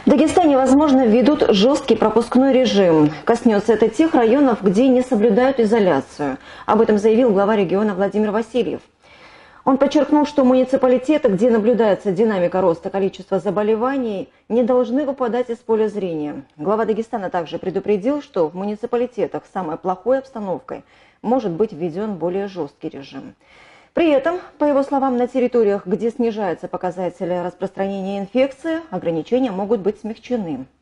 В Дагестане, возможно, введут жесткий пропускной режим. Коснется это тех районов, где не соблюдают изоляцию. Об этом заявил глава региона Владимир Васильев. Он подчеркнул, что муниципалитеты, где наблюдается динамика роста количества заболеваний, не должны выпадать из поля зрения. Глава Дагестана также предупредил, что в муниципалитетах с самой плохой обстановкой может быть введен более жесткий режим. При этом, по его словам, на территориях, где снижаются показатели распространения инфекции, ограничения могут быть смягчены.